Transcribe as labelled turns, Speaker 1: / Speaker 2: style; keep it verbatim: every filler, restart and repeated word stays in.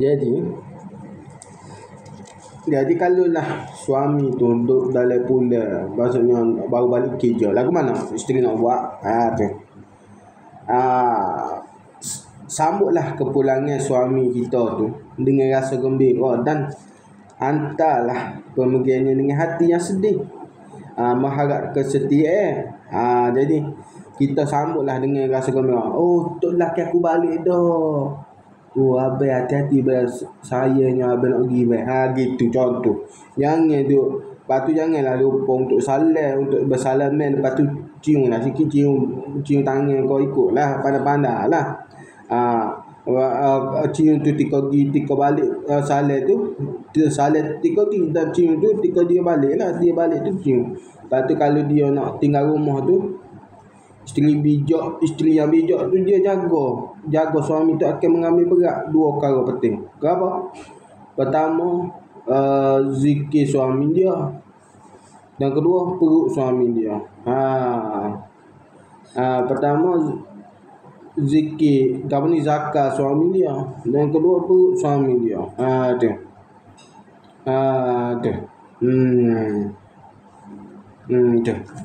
Speaker 1: Jadi jadi kalau lah suami tu duduk dalam pula, maksudnya baru balik kerja, lagu mana isteri nak buat? Ha tu. Ah, sambutlah kepulangan suami kita tu dengan rasa gembira dan hantarlah pemergiannya dengan hati yang sedih. Ah, mengharap kesetiaan. Ah, jadi kita sambutlah dengan rasa gembira. Oh, tok laki aku balik dah. Oh, abang hati-hati abang, sayangnya abang nak pergi abang. Ha, gitu contoh. Jangan tu, lepas tu janganlah lupa untuk salam, untuk bersalaman. Lepas tu cium lah sikit, cium cium tangan kau ikutlah, pandai-pandai lah. Ha, uh, cium tu tika pergi, tika balik uh, salam tu. Salam tika pergi dan cium tu tika dia balik lah. Dia balik tu cium. Lepas tu kalau dia nak tinggal rumah tu, isteri bijak, isteri yang bijak tu dia jaga. Jaga suami tu akan mengambil berat dua perkara penting. Kenapa? Pertama, uh, zikir suami dia. Dan kedua, perut suami dia. Ha. Ha, pertama zikir, apa ni, zakat suami dia. Dan kedua, perut suami dia. Ha tu. Ha tu. Hmm. Hmm tu.